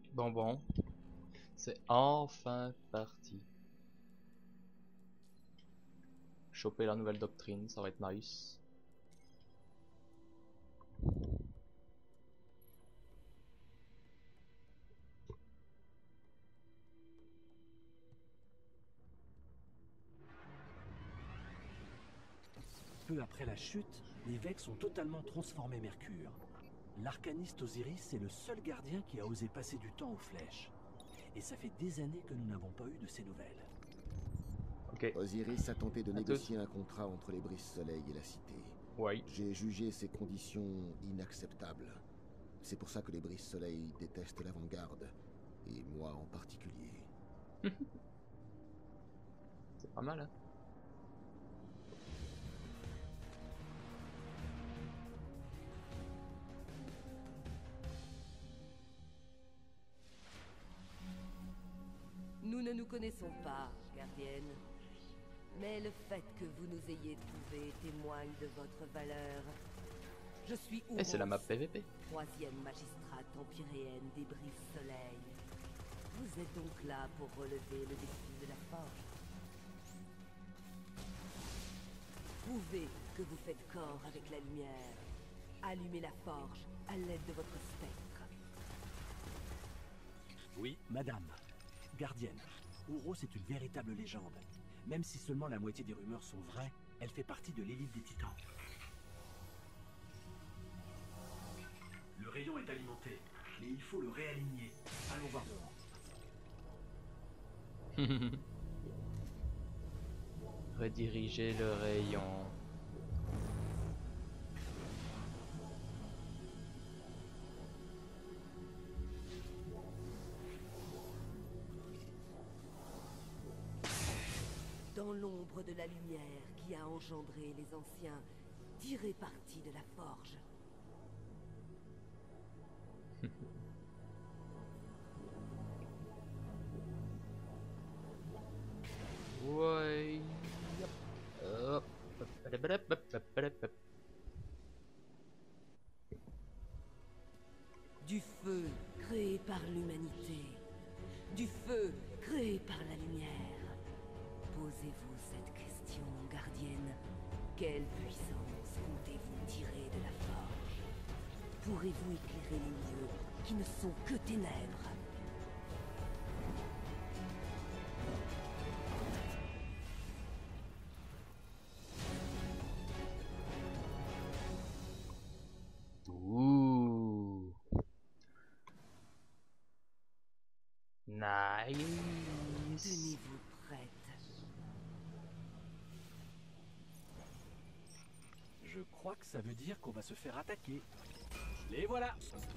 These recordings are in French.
Bon, c'est enfin parti. Choper la nouvelle doctrine, ça va être nice. Peu après la chute, les Vex ont totalement transformé Mercure. L'arcaniste Osiris est le seul gardien qui a osé passer du temps aux flèches. Et ça fait des années que nous n'avons pas eu de ces nouvelles. Ok, Osiris a tenté de à toutes. négocier un contrat entre les Brise-Soleil et la Cité. Ouais. J'ai jugé ces conditions inacceptables. C'est pour ça que les Brise-Soleil détestent l'avant-garde, et moi en particulier. C'est pas mal, hein. Nous ne nous connaissons pas, gardienne. Mais le fait que vous nous ayez trouvés témoigne de votre valeur. Je suis Et c'est la map Ouros, PVP. troisième magistrate empyréenne des Brises-Soleil. Vous êtes donc là pour relever le défi de la forge. Prouvez que vous faites corps avec la lumière. Allumez la forge à l'aide de votre spectre. Oui, madame. Gardienne, Ouros est une véritable légende. Même si seulement la moitié des rumeurs sont vraies, elle fait partie de l'élite des titans. Le rayon est alimenté, mais il faut le réaligner. Allons voir dehors. Rediriger le rayon. Dans l'ombre de la lumière qui a engendré les anciens, tirez parti de la forge. Ouais. Hop. Du feu créé par l'humanité. Du feu créé par la lumière. Posez-vous cette question, gardienne. Quelle puissance comptez-vous tirer de la forge? Pourrez-vous éclairer les lieux qui ne sont que ténèbres? Ouh. Nice. Tenez-vous prête. Je crois que ça veut dire qu'on va se faire attaquer. Les voilà!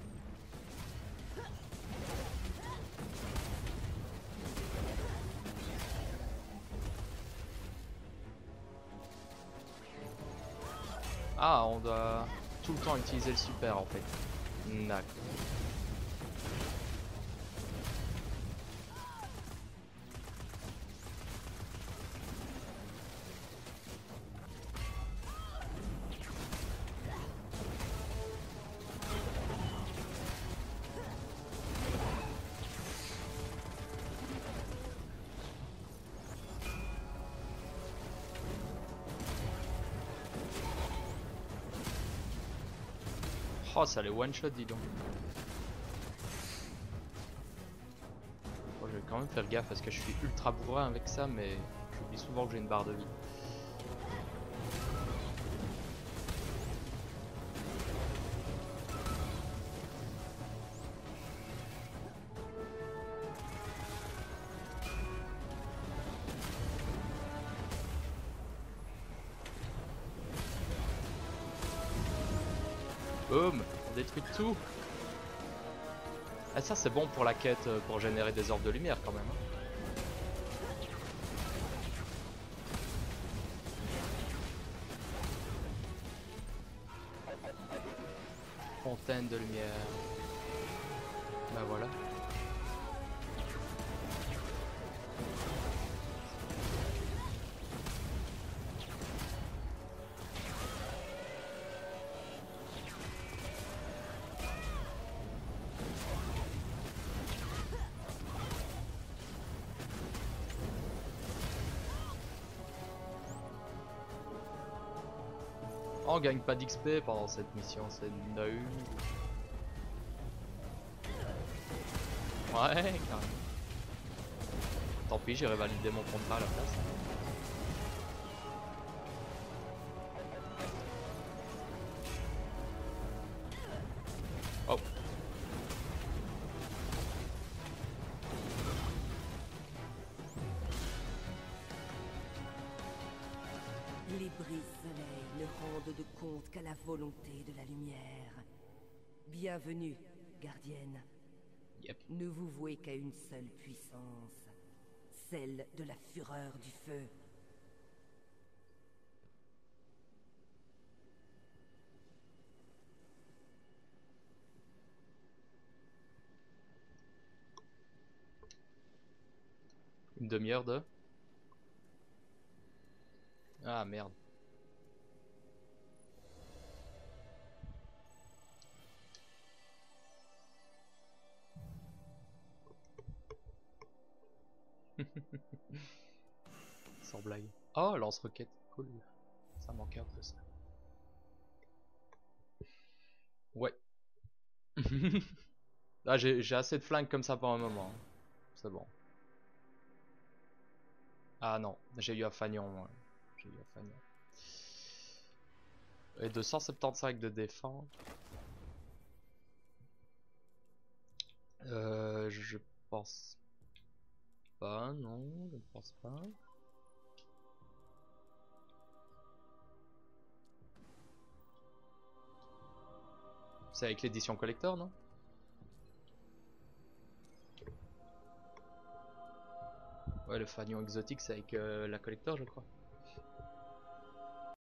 Ah, on doit tout le temps utiliser le super en fait. D'accord. Oh, ça les one shot, dis donc. Bon, je vais quand même faire gaffe parce que je suis ultra bourrin avec ça, mais j'oublie souvent que j'ai une barre de vie. Boum, on détruit tout. Ah, ça c'est bon pour la quête, pour générer des orbes de lumière quand même, hein. Fontaine de lumière. Ben voilà. Oh, on gagne pas d'XP pendant cette mission, c'est nul. Ouais, carrément. Tant pis, j'irai valider mon contrat à la place. Oh. Les brise-soleil ne rendent de compte qu'à la volonté de la lumière. Bienvenue, gardienne. Yep. Ne vous vouez qu'à une seule puissance, celle de la fureur du feu. Une demi-heure de... Ah merde. Sans blague. Oh, lance-roquette, cool. Ça manquait un peu ça. Ouais. Ah, j'ai assez de flingues comme ça pour un moment. C'est bon. Ah non, j'ai eu un fanion, moi. J'ai eu un fanion. Et 275 de défense. Je pense pas, non, je ne pense pas. C'est avec l'édition collector, non? Ouais, le fanion exotique, c'est avec la collector, je crois.